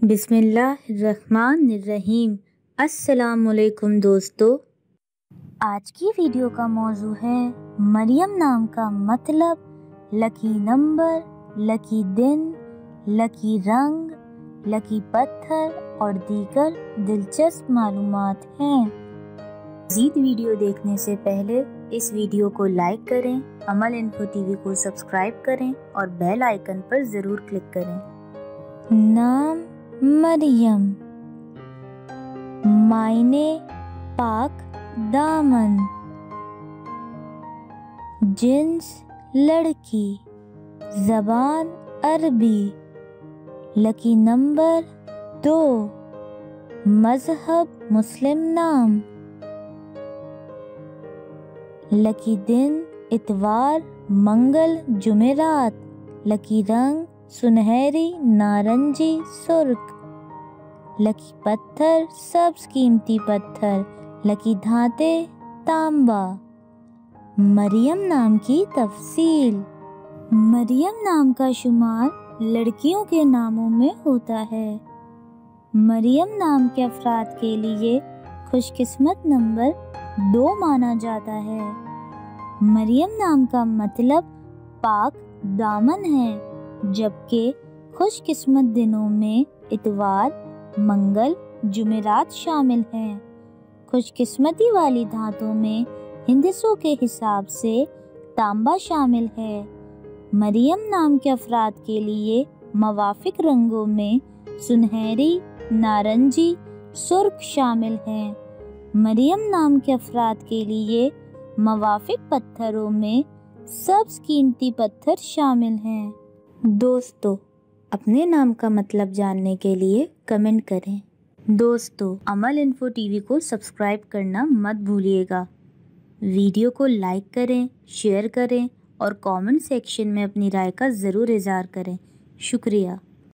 बिस्मिल्लाहिर्रहमानिर्रहीम। अस्सलामुअलैकुम दोस्तों, आज की वीडियो का मौजू है मरियम नाम का मतलब, लकी नंबर, लकी दिन, लकी रंग, लकी पत्थर और दीगर दिलचस्प मालूमात हैं। मज़ीद वीडियो देखने से पहले इस वीडियो को लाइक करें, अमल इन्फो टीवी को सब्सक्राइब करें और बेल आइकन पर ज़रूर क्लिक करें। नाम मरियम, मायने पाक दामन, जिन्स लड़की, ज़बान अरबी, लकी नंबर 2, मज़हब मुस्लिम नाम, लकी दिन इतवार, मंगल, जुमेरात, लकी रंग सुनहरी, नारंगी, सुर्ख, लकी पत्थर सब्ज़ कीमती पत्थर, लकी धाते तांबा। मरियम नाम की तफसील। मरियम नाम का शुमार लड़कियों के नामों में होता है। मरियम नाम के अफराद के लिए खुशकिस्मत नंबर 2 माना जाता है। मरियम नाम का मतलब पाक दामन है, जबकि खुशकिस्मत दिनों में इतवार, मंगल, जुमेरात शामिल हैं। खुशकिस्मती वाली धातों में हिंदसों के हिसाब से तांबा शामिल है। मरियम नाम के अफराद के लिए मवाफिक रंगों में सुनहरी, नारंगी, सुर्ख शामिल हैं। मरियम नाम के अफराद के लिए मवाफिक पत्थरों में सब्ज़ कीमती पत्थर शामिल हैं। दोस्तों, अपने नाम का मतलब जानने के लिए कमेंट करें। दोस्तों, अमल इन्फो टीवी को सब्सक्राइब करना मत भूलिएगा। वीडियो को लाइक करें, शेयर करें और कमेंट सेक्शन में अपनी राय का ज़रूर इज़हार करें। शुक्रिया।